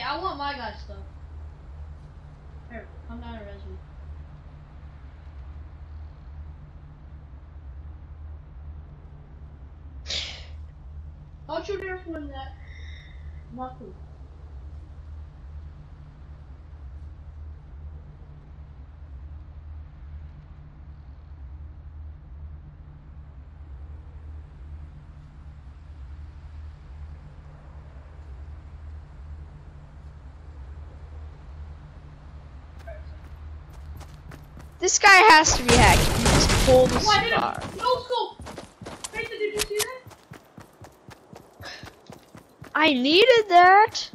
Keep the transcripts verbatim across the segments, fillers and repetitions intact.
I want my guy's stuff. Here, come down and res me. How'd you dare win that? Nothing. This guy has to be hacked. He just pulled the Oh, I did it. scar. No scope. Hey, did you see that? I needed that.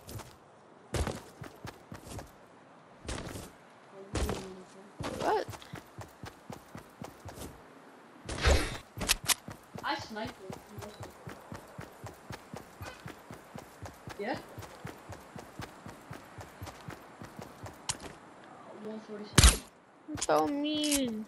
What? I sniped him. Yeah? one forty-seven. That's so mean.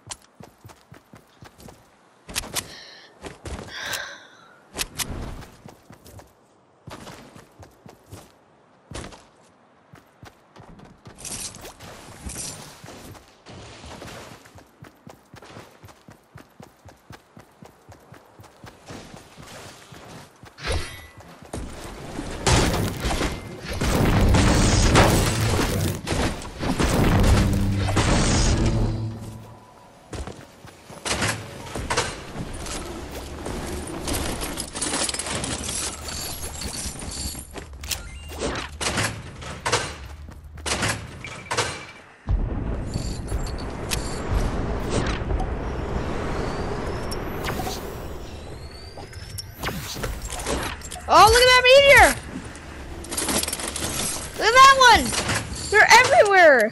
Oh, look at that meteor! Look at that one! They're everywhere!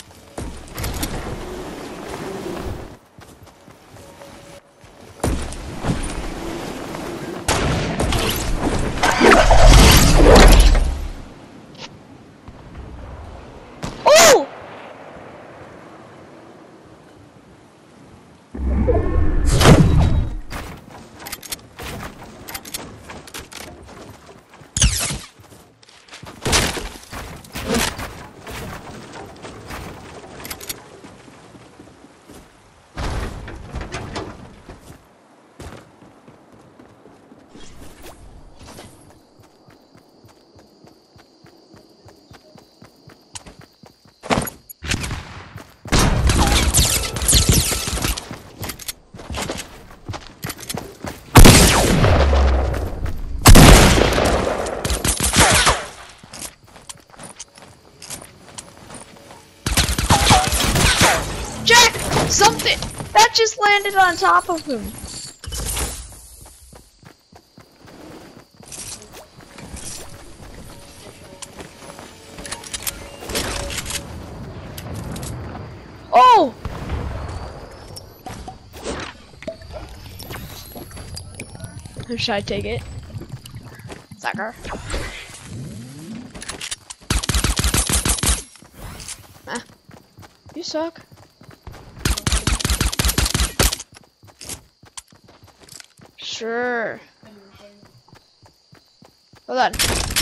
Oh! Jack! Something! That just landed on top of him. Oh! Should I take it? Sucker. Ah. You suck. Sure. Hold on.